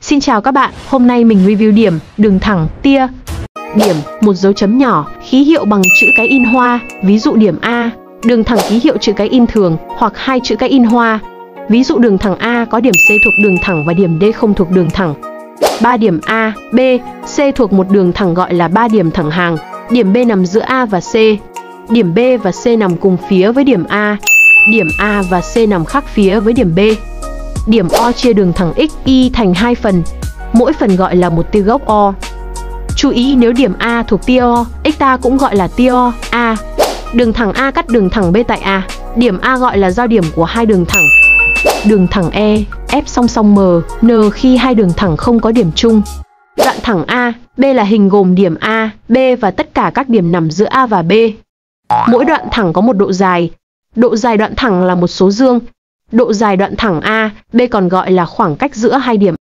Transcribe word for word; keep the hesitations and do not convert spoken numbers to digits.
Xin chào các bạn, hôm nay mình review điểm, đường thẳng, tia. Điểm, một dấu chấm nhỏ, ký hiệu bằng chữ cái in hoa, ví dụ điểm A. Đường thẳng ký hiệu chữ cái in thường, hoặc hai chữ cái in hoa. Ví dụ đường thẳng A có điểm C thuộc đường thẳng và điểm D không thuộc đường thẳng. Ba điểm A, B, C thuộc một đường thẳng gọi là ba điểm thẳng hàng. Điểm B nằm giữa A và C. Điểm B và C nằm cùng phía với điểm A. Điểm A và C nằm khác phía với điểm B. Điểm O chia đường thẳng X, Y thành hai phần. Mỗi phần gọi là một tia gốc O. Chú ý nếu điểm A thuộc tia O, x ta cũng gọi là tia O, A. Đường thẳng A cắt đường thẳng B tại A. Điểm A gọi là giao điểm của hai đường thẳng. Đường thẳng E, F song song M, N khi hai đường thẳng không có điểm chung. Đoạn thẳng A, B là hình gồm điểm A, B và tất cả các điểm nằm giữa A và B. Mỗi đoạn thẳng có một độ dài. Độ dài đoạn thẳng là một số dương. Độ dài đoạn thẳng A, B còn gọi là khoảng cách giữa hai điểm.